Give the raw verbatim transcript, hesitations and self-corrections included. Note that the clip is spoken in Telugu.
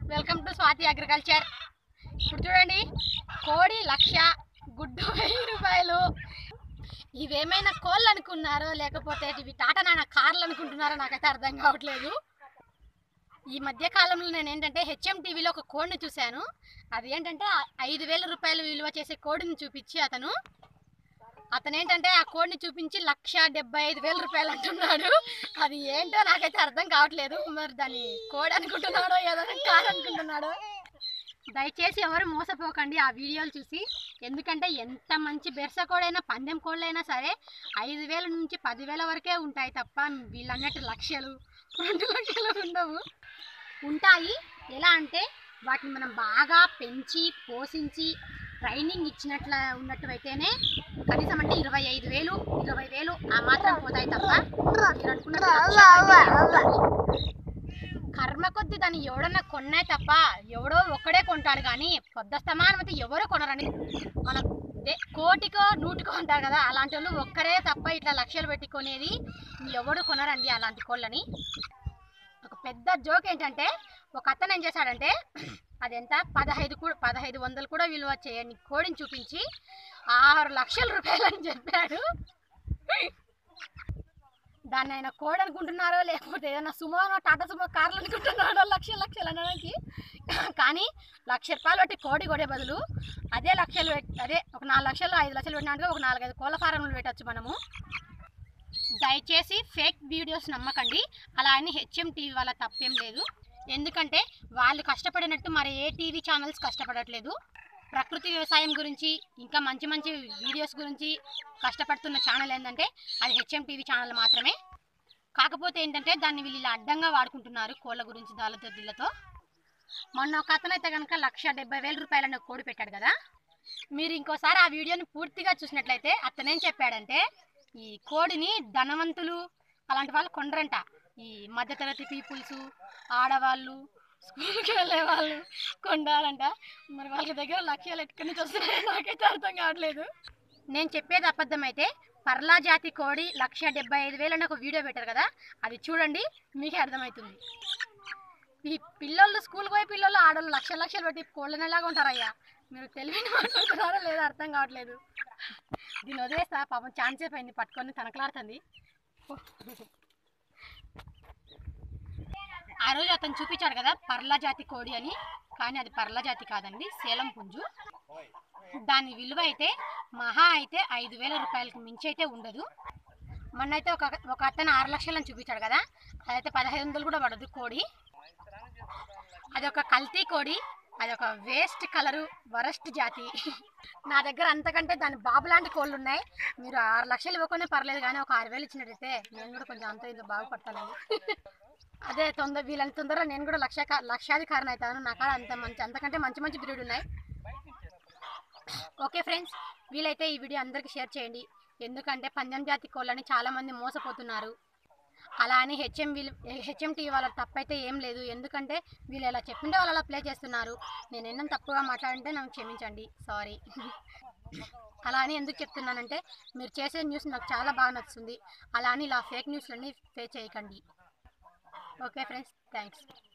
Welcome to Swathi agriculture. ఇప్పుడు చూడండి, కోడి లక్ష, గుడ్డు వెయ్యి రూపాయలు. ఇవేమైనా కోళ్ళు అనుకున్నారో లేకపోతే ఇవి టాటా నాన్న కార్లు అనుకుంటున్నారో నాకైతే అర్థం కావట్లేదు. ఈ మధ్య కాలంలో నేను ఏంటంటే హెచ్ఎం టీవీలో ఒక కోడిని చూశాను. అది ఏంటంటే ఐదు వేల రూపాయలు విలువ చేసే కోడిని చూపించి అతను అతను ఏంటంటే ఆ కోడిని చూపించి లక్ష డెబ్బై ఐదు వేల రూపాయలు అంటున్నాడు. అది ఏంటో నాకైతే అర్థం కావట్లేదు. మరి దాన్ని కోడి అనుకుంటున్నాడో ఏదైనా కారు అనుకుంటున్నాడో. దయచేసి ఎవరు మోసపోకండి ఆ వీడియోలు చూసి. ఎందుకంటే ఎంత మంచి బెర్స కోడైనా పందెం కోళ్ళైనా సరే ఐదు వేల నుంచి పదివేల వరకే ఉంటాయి తప్ప వీళ్ళన్నట్టు లక్షలు రెండు లక్షలు ఉండవు. ఉంటాయి. ఎలా అంటే వాటిని మనం బాగా పెంచి పోషించి ట్రైనింగ్ ఇచ్చినట్ల ఉన్నట్టువైతేనే కనీసం అంటే ఇరవై ఐదు వేలు ఇరవై వేలు ఆ మాత్రం పోతాయి తప్ప మీరు అనుకున్నట్టు కర్మ కొద్ది దాన్ని ఎవడన్నా కొన్నా తప్ప ఎవడో ఒక్కడే కొంటాడు. కానీ పొద్దు స్తమానం అయితే ఎవరో కొనరని మన కోటికో నూటికో అంటారు కదా, అలాంటి వాళ్ళు ఒక్కరే తప్ప ఇట్లా లక్షలు పెట్టుకునేది ఎవడు కొనరండి అలాంటి కోళ్ళని. ఒక పెద్ద జోక్ ఏంటంటే ఒక అతను ఏం చేశాడంటే అదెంత పదహైదు కూడా పదహైదు వందలు కూడా విలువ చేయని కోడిని చూపించి ఆరు లక్షల రూపాయలు అని చెప్పాడు. దాన్ని ఆయన కోడి అనుకుంటున్నారో లేకపోతే ఏదైనా సుమోనో టాటా సుమో కార్లు అనుకుంటున్నారో లక్షలు లక్షలు అనడానికి. కానీ లక్ష రూపాయలు పెట్టి కోడి కొడే బదులు అదే లక్షలు అదే ఒక నాలుగు లక్షలు ఐదు లక్షలు పెట్టినట్టుగా ఒక నాలుగైదు కోళ్ళ ఫారంలు పెట్టచ్చు మనము. దయచేసి ఫేక్ వీడియోస్ నమ్మకండి. అలా అని హెచ్ఎం టీవీ వాళ్ళ తప్పేం లేదు. ఎందుకంటే వాళ్ళు కష్టపడినట్టు మరి ఏ టీవీ ఛానల్స్ కష్టపడట్లేదు. ప్రకృతి వ్యవసాయం గురించి ఇంకా మంచి మంచి వీడియోస్ గురించి కష్టపడుతున్న ఛానల్ ఏంటంటే అది హెచ్ఎం టీవీ ఛానల్ మాత్రమే. కాకపోతే ఏంటంటే దాన్ని వీళ్ళు ఇలా అడ్డంగా వాడుకుంటున్నారు కోళ్ళ గురించి దాలతోదిళ్ళతో. మొన్న ఒక అతను అయితే కనుక లక్ష డెబ్బై వేల రూపాయలను కోడి పెట్టాడు కదా. మీరు ఇంకోసారి ఆ వీడియోని పూర్తిగా చూసినట్లయితే అతనేం చెప్పాడంటే ఈ కోడిని ధనవంతులు అలాంటి వాళ్ళు కొనరంట. ఈ మధ్యతరగతి పీపుల్స్, ఆడవాళ్ళు, స్కూల్కి వెళ్ళే వాళ్ళు కొండాలంట. మరి వాళ్ళ దగ్గర లక్ష్యాలు ఎక్కడి నుంచి వస్తున్నాయో నాకైతే అర్థం కావట్లేదు. నేను చెప్పేది అబద్ధం అయితే పర్లా జాతి కోడి లక్ష డెబ్బై ఐదు వేలు అని ఒక వీడియో పెట్టారు కదా, అది చూడండి మీకే అర్థమవుతుంది. ఈ పిల్లలు స్కూల్కి పోయి పిల్లలు ఆడవాళ్ళు లక్షల లక్షలు పెట్టి కోళ్ళని ఎలాగా ఉంటారయ్యా. మీరు తెలివిని మాట్లాడుతున్నారో లేదో అర్థం కావట్లేదు. దీన్ని వదిలేస్తా, పాపం ఛాన్స్ అయిపోయింది పట్టుకొని తనకలాడుతుంది. ఆ రోజు అతను చూపించాడు కదా పర్లా జాతి కోడి అని, కానీ అది పర్లా జాతి కాదండి, సేలం పుంజు. దాని విలువ అయితే మహా అయితే ఐదు వేల రూపాయలకు మించి అయితే ఉండదు. మొన్నైతే ఒక ఒక అతను ఆరు లక్షలని చూపించాడు కదా, అదైతే పదహైదు వందలు కూడా పడదు కోడి. అది ఒక కల్తీ కోడి, అది ఒక వేస్ట్ కలరు వరస్ట్ జాతి. నా దగ్గర అంతకంటే దాని బాబు లాంటి కోళ్ళు ఉన్నాయి. మీరు ఆరు లక్షలు ఇవ్వకునే పర్లేదు, కానీ ఒక ఆరు వేలు ఇచ్చినట్టయితే నేను కూడా కొంచెం అంత ఇది బాగుపడతానండి. అదే తొందర వీళ్ళని తొందరగా నేను కూడా లక్ష లక్షాధికారిని అవుతాను. నా కాడ అంత మంచి అంతకంటే మంచి మంచి బ్రీడ్ ఉన్నాయి. ఓకే ఫ్రెండ్స్, వీలైతే ఈ వీడియో అందరికీ షేర్ చేయండి. ఎందుకంటే పందెం జాతి కోళ్ళని చాలామంది మోసపోతున్నారు. అలా అని హెచ్ఎం వీళ్ళు హెచ్ఎం టీవీ వాళ్ళ తప్పైతే ఏం లేదు. ఎందుకంటే వీళ్ళు ఎలా చెప్పిండే వాళ్ళు అలా ప్లే చేస్తున్నారు. నేను ఎన్నో తప్పుగా మాట్లాడంటే నాకు క్షమించండి, సారీ. అలా అని ఎందుకు చెప్తున్నానంటే మీరు చేసే న్యూస్ నాకు చాలా బాగా నచ్చుతుంది. అలా అని ఇలా ఫేక్ న్యూస్లన్నీ పే చేయకండి. Okay friends, thanks.